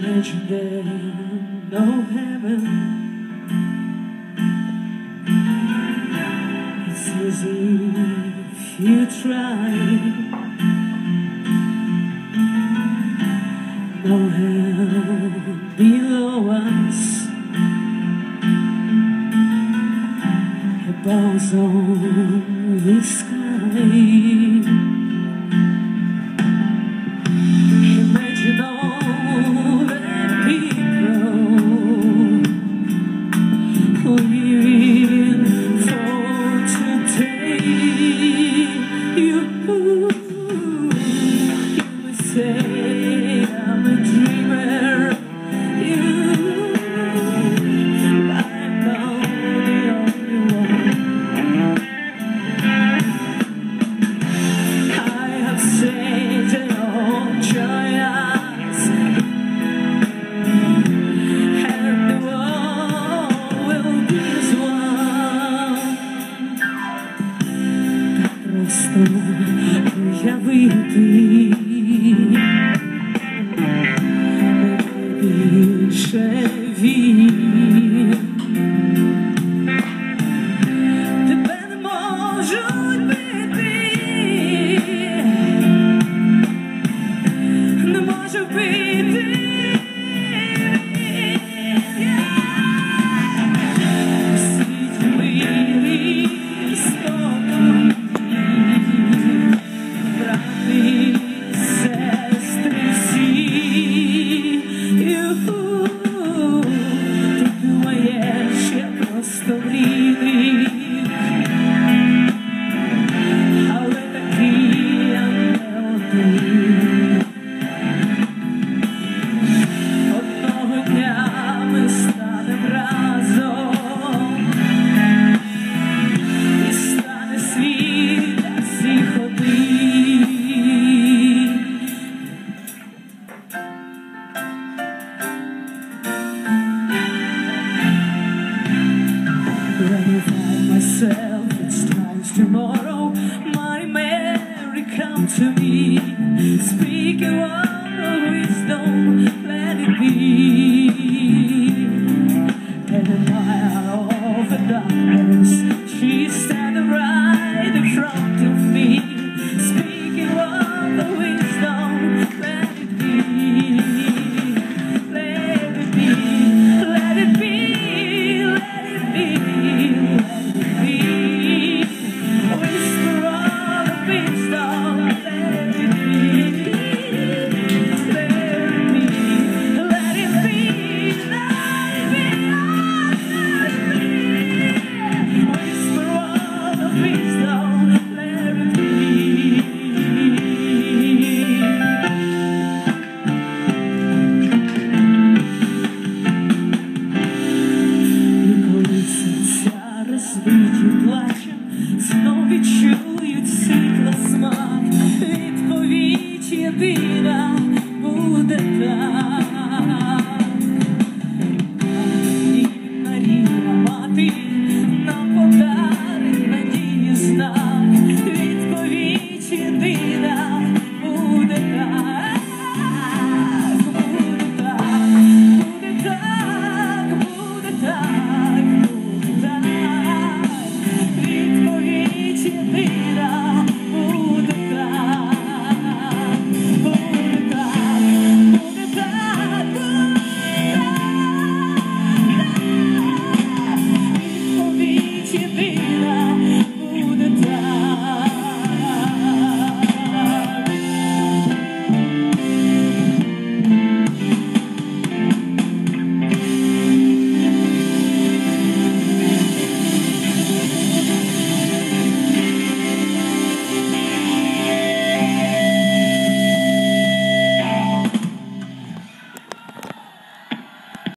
Imagine there's no heaven. It's easy if you try. No hell below us. Above on the sky. Imagine all the people living for today. You say I'm a dreamer. I'm not the only one. I have said they all join us, and the world will be as one. Так просто уявити більше війни.